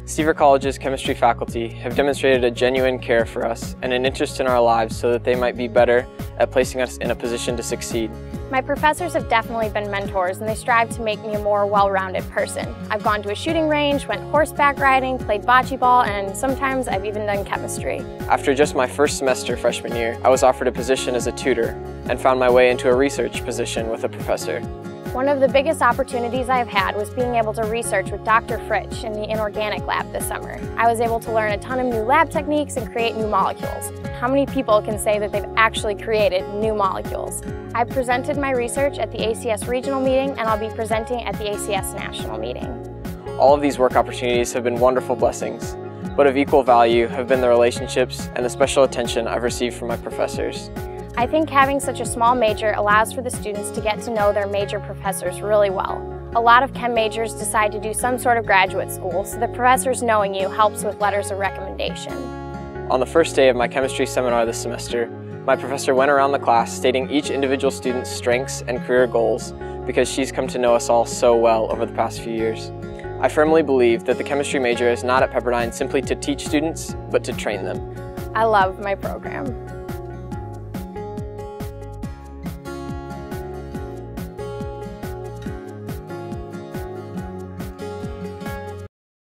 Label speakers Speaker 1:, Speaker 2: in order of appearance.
Speaker 1: Seaver College's chemistry faculty have demonstrated a genuine care for us and an interest in our lives so that they might be better at placing us in a position to succeed.
Speaker 2: My professors have definitely been mentors, and they strive to make me a more well-rounded person. I've gone to a shooting range, went horseback riding, played bocce ball, and sometimes I've even done chemistry.
Speaker 1: After just my first semester freshman year, I was offered a position as a tutor and found my way into a research position with a professor.
Speaker 2: One of the biggest opportunities I've had was being able to research with Dr. Fritsch in the inorganic lab this summer. I was able to learn a ton of new lab techniques and create new molecules. How many people can say that they've actually created new molecules? I presented my research at the ACS regional meeting, and I'll be presenting at the ACS national meeting.
Speaker 1: All of these work opportunities have been wonderful blessings, but of equal value have been the relationships and the special attention I've received from my professors.
Speaker 2: I think having such a small major allows for the students to get to know their major professors really well. A lot of chem majors decide to do some sort of graduate school, so the professors knowing you helps with letters of recommendation.
Speaker 1: On the first day of my chemistry seminar this semester, my professor went around the class stating each individual student's strengths and career goals because she's come to know us all so well over the past few years. I firmly believe that the chemistry major is not at Pepperdine simply to teach students, but to train them.
Speaker 2: I love my program.